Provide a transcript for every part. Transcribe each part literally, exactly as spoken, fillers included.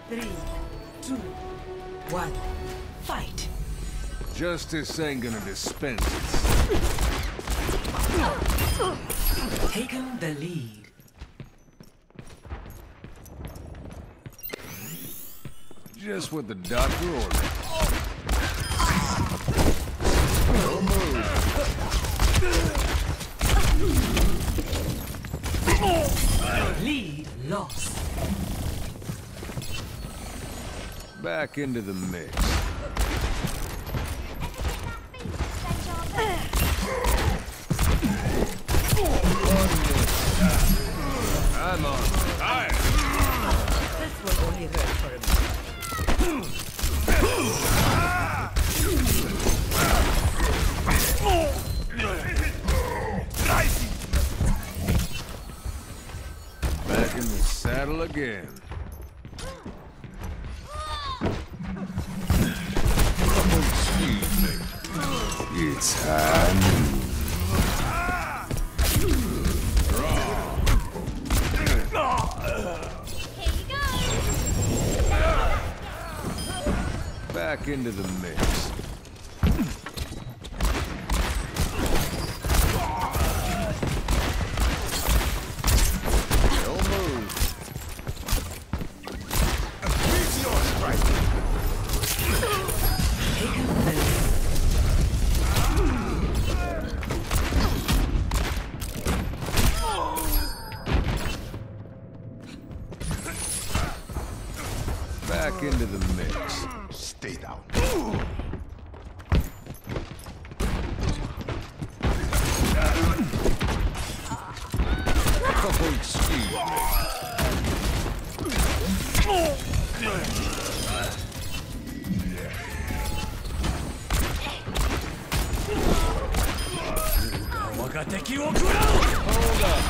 Three, two, one, fight. Justice ain't gonna dispense it. Taken the lead. Just what the doctor ordered. No move. Lead lost. Back into the mix. I'm on fire. This will only hurt for a minute. Back in the saddle again. Oh, excuse me. It's high noon. Back into the mix. No move. Meteor strike. Taken the lead. Back into the mix. Stay down. Oh, excuse me. Hold up.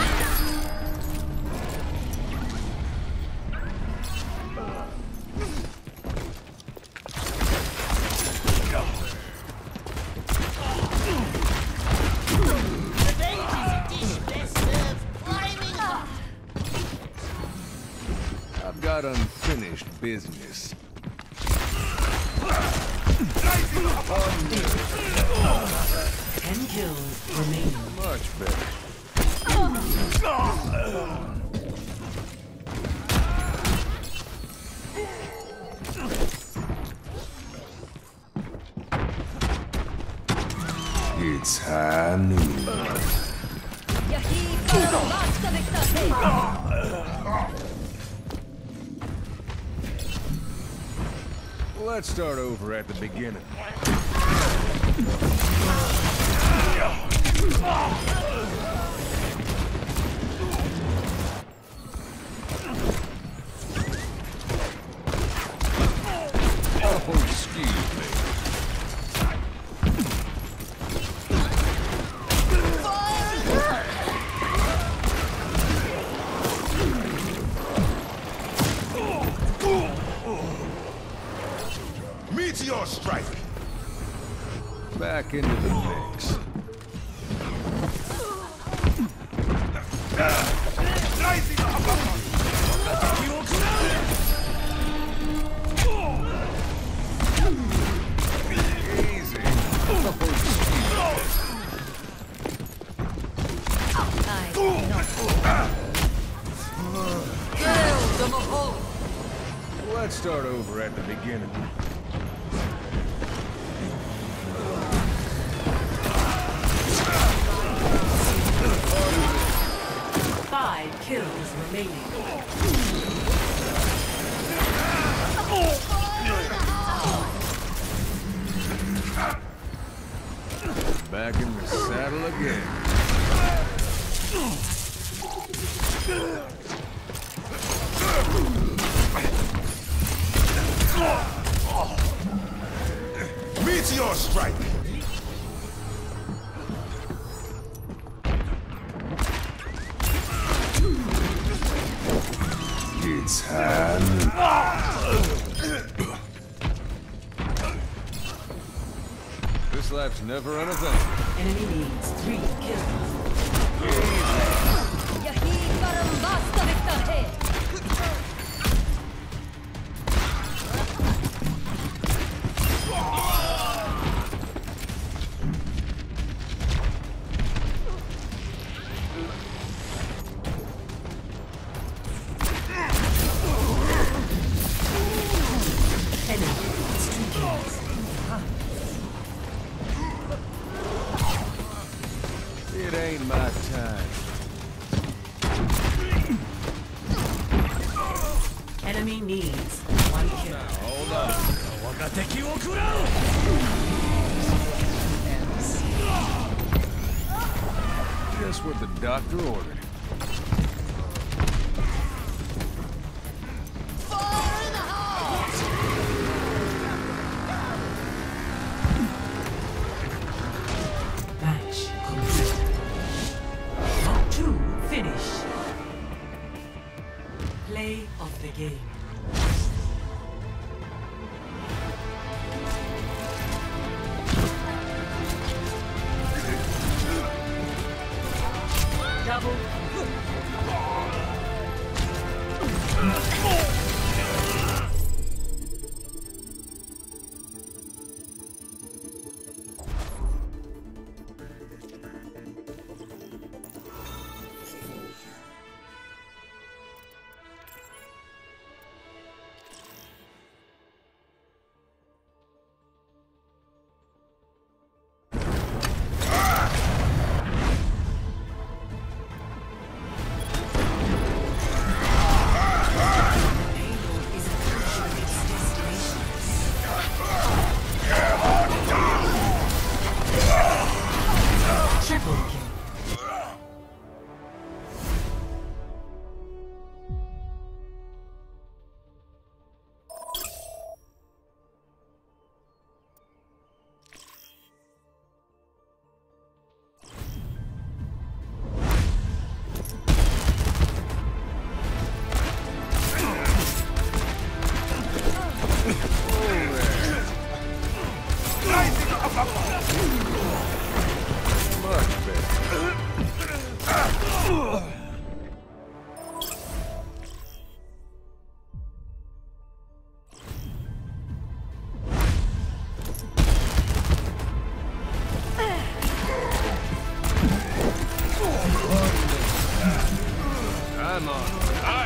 I've got unfinished business. Ten kills remaining. Much better. It's high noon. Let's start over at the beginning. Oh, excuse me. Meteor strike. Back into the mix. Easy. Let's start over at the beginning. Five kills remaining. Back in the saddle again. Meteor strike. It's high. This life's never on a thing. Enemy needs three kills. enemy needs one kill. Hold on. Just what the doctor ordered. Match complete. Round two finished. Play of the game. Double. I'm on.